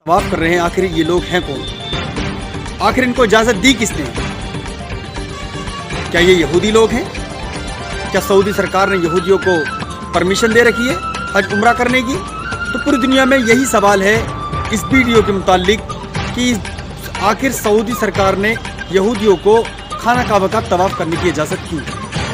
तवाफ कर रहे हैं, आखिर ये लोग हैं कौन? आखिर इनको इजाज़त दी किसने? क्या ये यहूदी लोग हैं? क्या सऊदी सरकार ने यहूदियों को परमिशन दे रखी है हज उम्रा करने की? तो पूरी दुनिया में यही सवाल है इस वीडियो के मुतालिक कि आखिर सऊदी सरकार ने यहूदियों को खाना काबा का तवाफ करने की इजाज़त क्यों?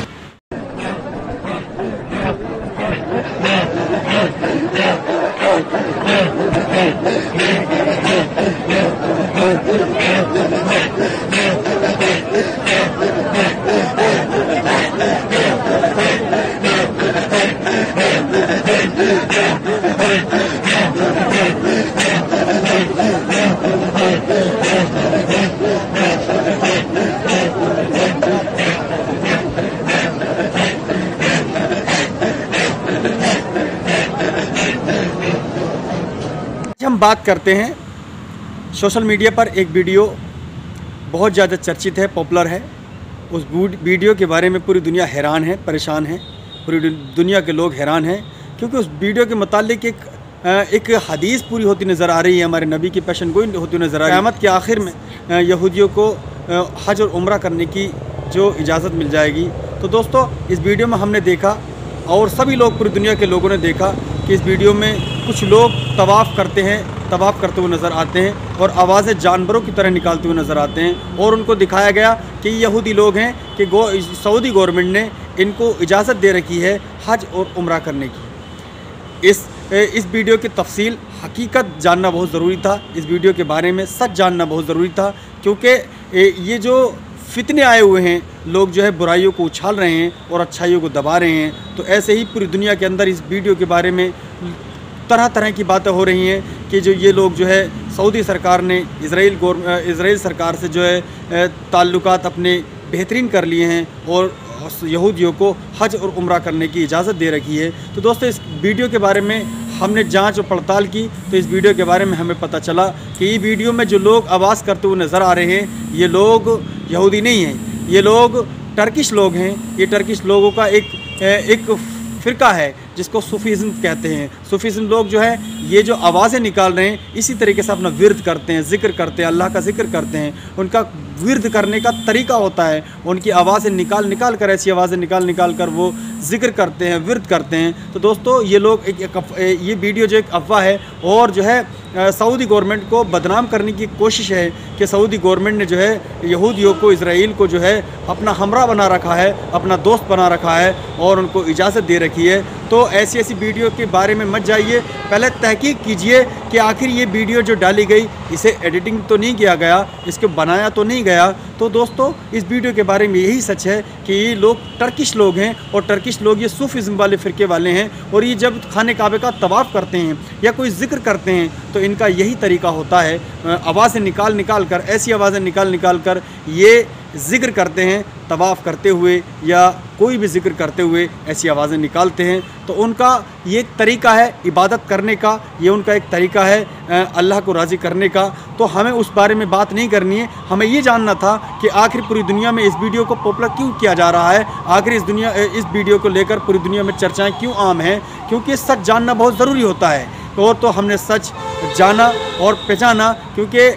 हम बात करते हैं सोशल मीडिया पर एक वीडियो बहुत ज़्यादा चर्चित है, पॉपुलर है। उस वीडियो के बारे में पूरी दुनिया हैरान है, परेशान है। पूरी दुनिया के लोग हैरान हैं क्योंकि उस वीडियो के मुतालिक एक हदीस पूरी होती नज़र आ रही है, हमारे नबी की पेशन गोई होती नज़र आ रही है। क़यामत के आखिर में यहूदियों को हज और उम्रा करने की जो इजाज़त मिल जाएगी। तो दोस्तों, इस वीडियो में हमने देखा और सभी लोग, पूरी दुनिया के लोगों ने देखा कि इस वीडियो में कुछ लोग तवाफ़ करते हैं, तवाफ़ करते हुए नज़र आते हैं और आवाज़ें जानवरों की तरह निकालते हुए नज़र आते हैं। और उनको दिखाया गया कि यहूदी लोग हैं कि सऊदी गवर्नमेंट ने इनको इजाज़त दे रखी है हज और उम्रा करने की। इस वीडियो की तफसील हकीकत जानना बहुत ज़रूरी था। इस वीडियो के बारे में सच जानना बहुत ज़रूरी था क्योंकि ये जो फितने आए हुए हैं, लोग जो है बुराइयों को उछाल रहे हैं और अच्छाइयों को दबा रहे हैं। तो ऐसे ही पूरी दुनिया के अंदर इस वीडियो के बारे में तरह तरह की बातें हो रही हैं कि जो ये लोग जो है सऊदी सरकार ने इज़राइल सरकार से जो है ताल्लुकात अपने बेहतरीन कर लिए हैं और यहूदियों को हज और उम्रा करने की इजाज़त दे रखी है। तो दोस्तों, इस वीडियो के बारे में हमने जांच और पड़ताल की तो इस वीडियो के बारे में हमें पता चला कि ये वीडियो में जो लोग आवाज़ करते हुए नज़र आ रहे हैं, ये लोग यहूदी नहीं हैं, ये लोग टर्किश लोग हैं। ये टर्किश लोगों का एक फ़िरका है जिसको सूफीज़्म कहते हैं। सूफीज़्म लोग जो है ये जो आवाज़ें निकाल रहे हैं, इसी तरीके से अपना विर्द करते हैं, ज़िक्र करते हैं, अल्लाह का ज़िक्र करते हैं। उनका विर्द करने का तरीका होता है, उनकी आवाज़ें निकाल कर, ऐसी आवाज़ें निकाल कर वो ज़िक्र करते हैं, विर्द करते हैं। तो दोस्तों, ये लोग ये वीडियो जो एक अफवाह है और जो है सऊदी गवर्नमेंट को बदनाम करने की कोशिश है कि सऊदी गवर्नमेंट ने जो है यहूदियों को, इज़राइल को जो है अपना हमरा बना रखा है, अपना दोस्त बना रखा है और उनको इजाज़त दे रखी है। तो ऐसी वीडियो के बारे में मत जाइए, पहले तहकीक कीजिए कि आखिर ये वीडियो जो डाली गई, इसे एडिटिंग तो नहीं किया गया, इसको बनाया तो नहीं गया। तो दोस्तों, इस वीडियो के बारे में यही सच है कि ये लोग टर्किश लोग हैं और टर्किश लोग ये सूफीज़्म वाले फ़िरके वाले हैं। और ये जब खाने काबे का तवाफ़ करते हैं या कोई ज़िक्र करते हैं तो इनका यही तरीका होता है, आवाज़ें निकाल कर, ऐसी आवाज़ें निकाल कर ये ज़िक्र करते हैं, तवाफ़ करते हुए या कोई भी ज़िक्र करते हुए ऐसी आवाज़ें निकालते हैं। तो उनका ये एक तरीका है इबादत करने का, ये उनका एक तरीका है अल्लाह को राज़ी करने का। तो हमें उस बारे में बात नहीं करनी है, हमें ये जानना था कि आखिर पूरी दुनिया में इस वीडियो को पॉपुलर क्यों किया जा रहा है, आखिर इस वीडियो को लेकर पूरी दुनिया में चर्चाएँ क्यों आम हैं, क्योंकि सच जानना बहुत ज़रूरी होता है। और तो हमने सच जाना और पहचाना क्योंकि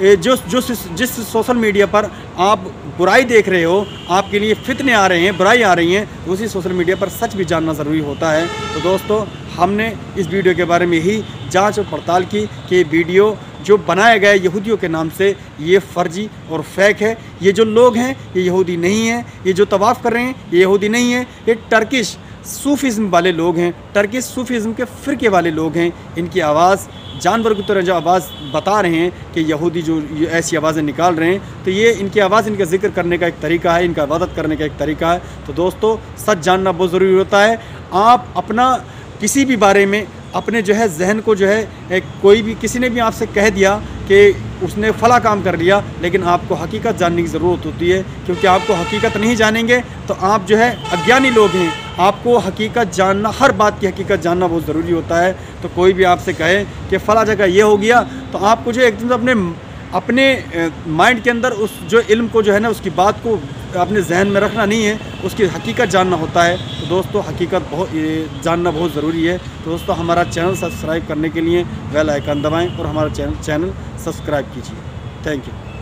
जिस सोशल मीडिया पर आप बुराई देख रहे हो, आपके लिए फितने आ रहे हैं, बुराई आ रही हैं, उसी सोशल मीडिया पर सच भी जानना ज़रूरी होता है। तो दोस्तों, हमने इस वीडियो के बारे में ही जांच और पड़ताल की कि वीडियो जो बनाया गया यहूदियों के नाम से, ये फ़र्जी और फेक है। ये जो लोग हैं ये यहूदी नहीं हैं, ये जो तवाफ़ कर रहे हैं ये यहूदी नहीं हैं, ये टर्किश सूफीज़्म वाले लोग हैं, टर्किश सूफीज़्म के फ़िरके वाले लोग हैं। इनकी आवाज़ जानवर की तरह जो आवाज़ बता रहे हैं कि यहूदी जो ऐसी आवाज़ें निकाल रहे हैं, तो ये इनकी आवाज़, इनका ज़िक्र करने का एक तरीका है, इनका इबादत करने का एक तरीका है। तो दोस्तों, सच जानना बहुत ज़रूरी होता है। आप अपना किसी भी बारे में अपने जो है जहन को जो है कोई भी, किसी ने भी आपसे कह दिया कि उसने फ़ला काम कर लिया, लेकिन आपको हकीकत जानने की ज़रूरत होती है क्योंकि आपको हकीकत नहीं जानेंगे तो आप जो है अज्ञानी लोग हैं। आपको हकीकत जानना, हर बात की हकीकत जानना बहुत ज़रूरी होता है। तो कोई भी आपसे कहे कि फ़ला जगह ये हो गया, तो आपको जो एकदम अपने माइंड के अंदर उस जो इल्म को जो है ना, उसकी बात को अपने जहन में रखना नहीं है, उसकी हकीकत जानना होता है। तो दोस्तों हकीकत जानना बहुत ज़रूरी है। तो दोस्तों हमारा चैनल सब्सक्राइब करने के लिए बेल आइकन दबाएं और हमारा चैनल सब्सक्राइब कीजिए। Thank you.